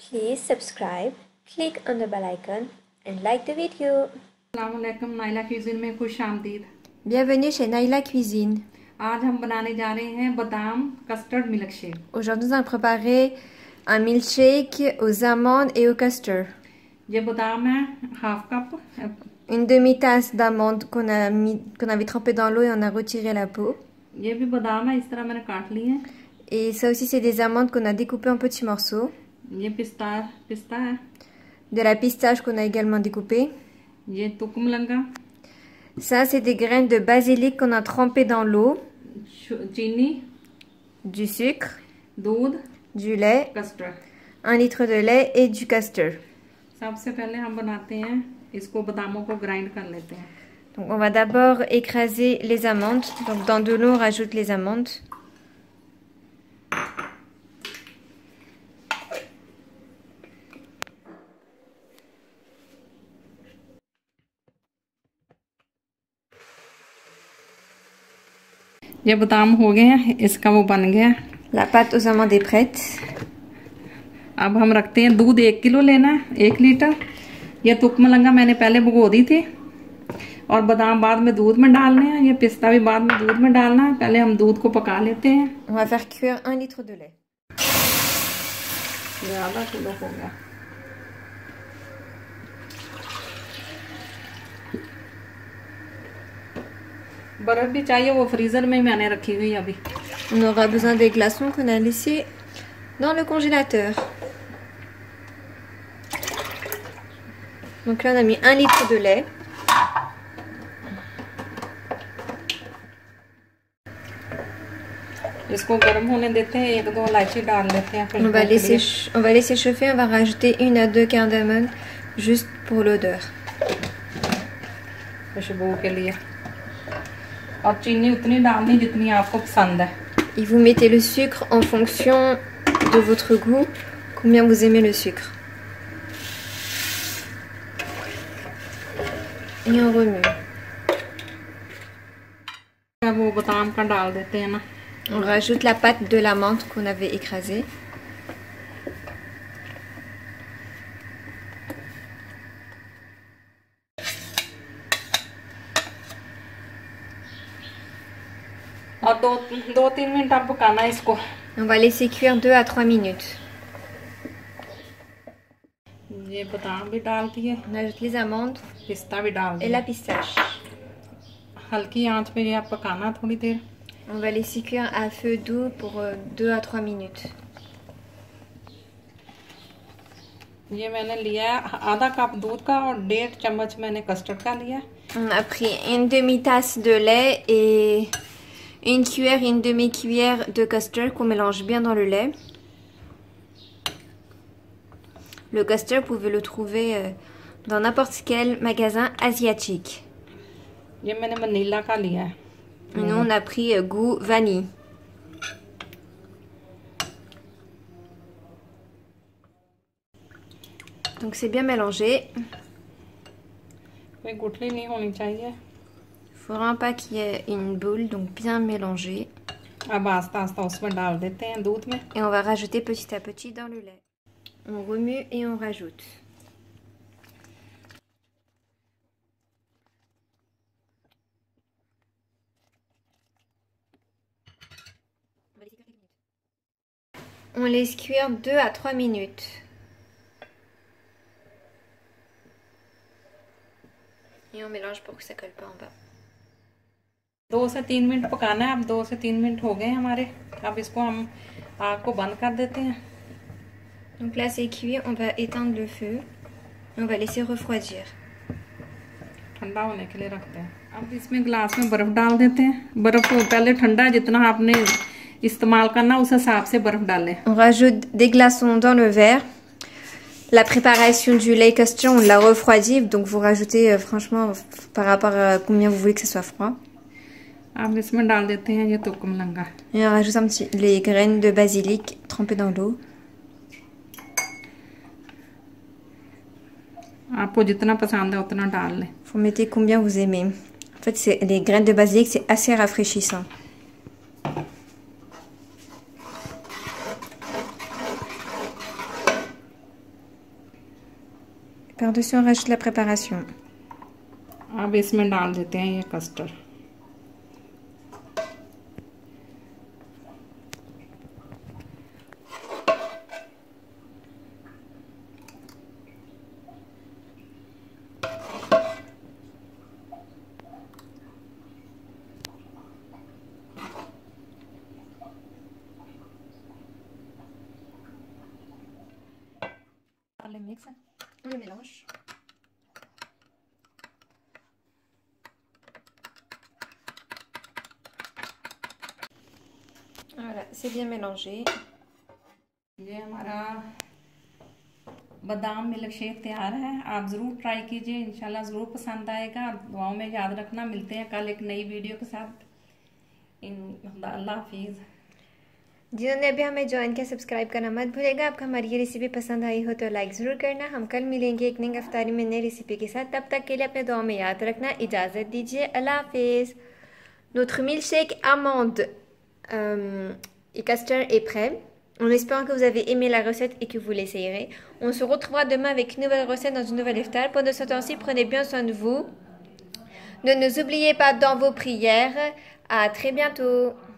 Please subscribe, click on the bell icon and like the video. अस्सलामुअलैकुम, Naila cuisine में खुश आमदीद। Bienvenue chez Naila Cuisine. आज हम बनाने जा रहे हैं बादाम custard milkshake. Aujourd'hui, nous allons préparer un milkshake aux amandes et au custard. ये बादाम है half cup, Une demi-tasse d'amandes qu'on avait trempé dans l'eau et on a retiré la peau. ये भी बादाम है, इस तरह मैंने काट लिए हैं। Et ça aussi, c'est des amandes qu'on a découpées en petits morceaux. ये पिस्ता है। De la pistache qu'on a également découpée. ये तुकमलंगा, Ça, c'est des graines de basilic qu'on a trempées dans l'eau. चीनी, Du sucre, दूध, du lait, custard. 1 litre de lait et du custard. सबसे पहले हम बनाते हैं इसको, बादामों को ग्राइंड कर लेते हैं। Donc, on va d'abord écraser les amandes. Donc, dans de l'eau, on rajoute les amandes. ये बादाम हो गए हैं, इसका वो बन गया। La pâte aux amandes est prête. अब हम रखते हैं दूध 1 किलो लेना है, 1 लीटर। ये तुकमलंगा मैंने पहले भिगो दी थी और बादाम बाद में दूध में डालने हैं। ये पिस्ता भी बाद में दूध में डालना है। पहले हम दूध को पका लेते हैं। On va faire cuire 1 litre de lait. ये आधा किलो हो गया। बर्फ भी चाहिए, वो फ्रीजर में मैंने रखी हुई अभी। On aura besoin des glaçons qu'on a laissés dans le congélateur. Donc là, on a mis 1 litre de lait. इसको गर्म होने देते हैं, 1-2 इलायची डाल लेते हैं। On va laisser chauffer, on va rajouter 1 à 2 cardamome juste pour l'odeur. खुशबू के लिए। अब चीनी उतनी डालनी जितनी आपको पसंद है। Et vous mettez le sucre en fonction de votre goût, combien vous aimez le sucre. Et on remue. अब वो बादाम का डाल देते हैं ना। On rajoute la pâte de l'amande qu'on avait écrasée. और 2-3 मिनट अब पकाना है इसको। On va laisser cuire 2 à 3 minutes. ये बादाम भी डाल दिए, On ajoute les amandes पिस्ता भी डाल et दिया। la pistache. हल्की आंच पे ये आप पकाना थोड़ी देर। On va laisser cuire à feu doux pour 2 à 3 minutes. ये मैंने लिया है आधा कप दूध का और 1.5 चम्मच मैंने कस्टर्ड का लिया। On a pris une demi-tasse de lait et une cuillère et une demi-cuillère de custard qu'on mélange bien dans le lait. Le custard, vous pouvez le trouver dans n'importe quel magasin asiatique. ये मैंने वनीला का लिया है। Et nous, on a pris goût vanille. Donc c'est bien mélangé. कोई गुठली नहीं होनी चाहिए। Il faut vraiment pas qu'il y ait une boule, donc bien mélangé. अब आस्ता आस्ता उसमें डाल देते हैं दूध में। Et on va rajouter petit à petit dans le lait. On remue et on rajoute. On laisse cuire 2 à 3 minutes. Et on mélange pour que ça colle pas en bas. 2 से 3 मिनट पकाना है। अब 2 से 3 मिनट हो गए हमारे। अब इसको हम आग को बंद कर देते हैं। Donc là c'est cuit, on va éteindre le feu. Et on va laisser refroidir. ठंडा होने के लिए रखते हैं। अब इसमें गिलास में बर्फ डाल देते हैं। बर्फ पहले ठंडा, जितना आपने इस्तेमाल करना उस हिसाब से बर्फ डालें। On rajoute des glaçons dans le verre. La préparation du lait custard, on l'a refroidi, donc vous rajoutez franchement par rapport à combien vous voulez que ça soit froid. अब इसमें डाल देते हैं ये तुकमलंगा। Et on rajoute un petit les graines de basilic trempées dans l'eau. आपको जितना पसंद है उतना डाल लें। Vous mettez combien vous aimez. En fait, les graines de basilic, c'est assez rafraîchissant. Par-dessus, on rajoute la préparation. अब इसमें डाल देते हैं ये custard. Mix, on le mélange. Voilà, c'est bien mélangé. ये हमारा बादाम मिल्क शेक तैयार है। आप ज़रूर ट्राई कीजिए, इंशाल्लाह ज़रूर पसंद आएगा। दुआओं में याद रखना। मिलते हैं कल एक नई वीडियो के साथ। अल्लाह हाफिज़। जिन्होंने अभी हमें ज्वाइन किया, सब्सक्राइब करना मत भूलेगा। आपको हमारी ये रेसिपी पसंद आई हो तो लाइक ज़रूर करना। हम कल मिलेंगे एक नई अफ्तारी में नई रेसिपी के साथ। तब तक के लिए अपने दुआ में याद रखना। इजाज़त दीजिए, अल्लाह हाफिज़। Notre milkshake amande et custard est prêt. En espérant que vous avez aimé la recette et que vous l'essayerez. On se retrouvera demain avec une nouvelle recette dans une nouvelle iftar. Pendant ce temps-ci, prenez bien soin de vous. Ne nous oubliez pas dans vos prières. À très bientôt.